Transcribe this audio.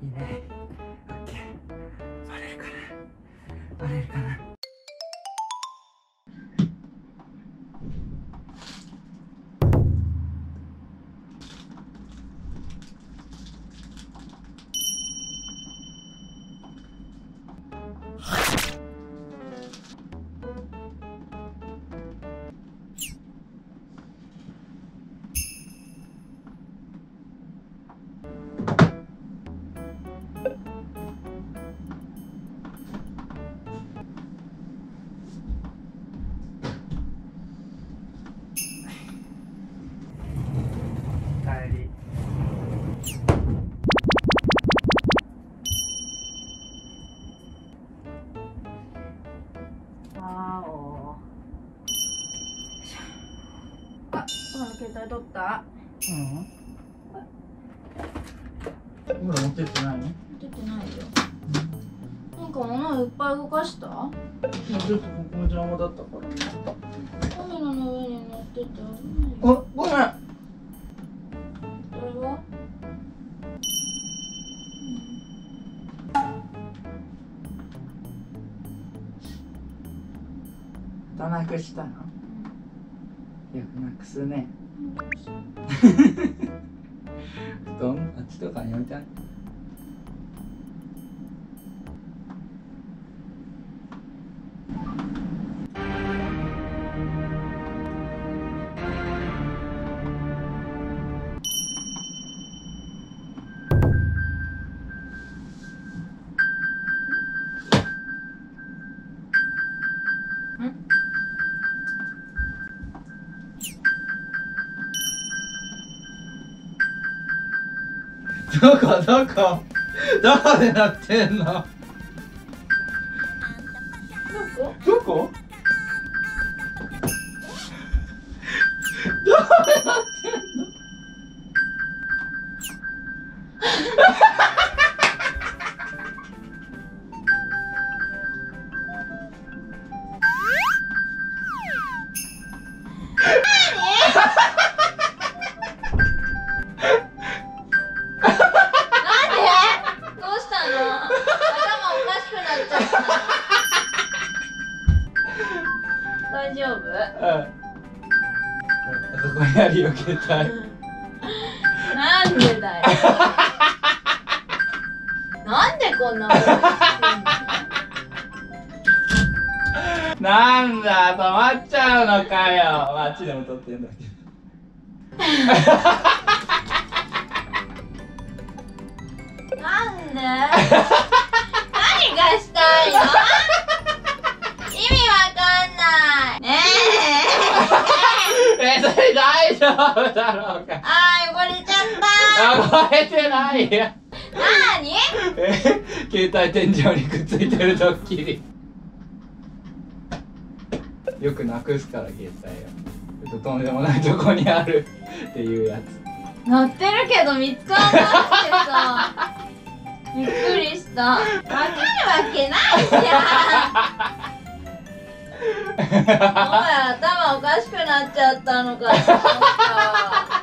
いいね。オッケー。バレるかな。バレるかな。 携帯取った？ うん。今持ってってないの？持ってってないよ。なんか物いっぱい動かした？ ちょっとここの邪魔だったから。 カメラの上に乗ってて。 あ、ごめん。 これは？ またなくしたの？よくなくすね。布団あっちとかに置いてある。どこどこで鳴ってんの？ どこ？ どこ？どこで鳴ってんの？ 大丈夫？ あそこにあるよ、携帯。 なんでだよ。なんでこんなことしてんの？ なんだ、止まっちゃうのかよ。あっちでも撮ってんだけど。 なんで？何がしたいの？意味わかんない。ねえ。 それ大丈夫だろうか。 汚れちゃった。 汚れてないよ。 なに？ 携帯天井にくっついてるドッキリ。よくなくすから携帯を。とんでもないとこにあるっていうやつ。 乗ってるけど見つからなくてさ。びっくりした。わかるわけないじゃん。お前頭おかしくなっちゃったのかと思った。